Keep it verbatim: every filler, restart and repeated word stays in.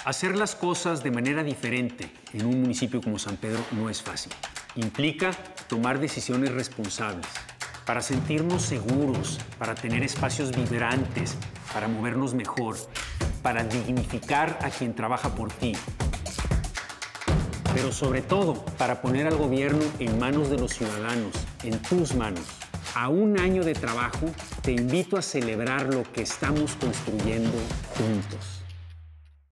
Hacer las cosas de manera diferente en un municipio como San Pedro no es fácil. Implica tomar decisiones responsables para sentirnos seguros, para tener espacios vibrantes, para movernos mejor, para dignificar a quien trabaja por ti. Pero sobre todo, para poner al gobierno en manos de los ciudadanos, en tus manos. A un año de trabajo, te invito a celebrar lo que estamos construyendo juntos.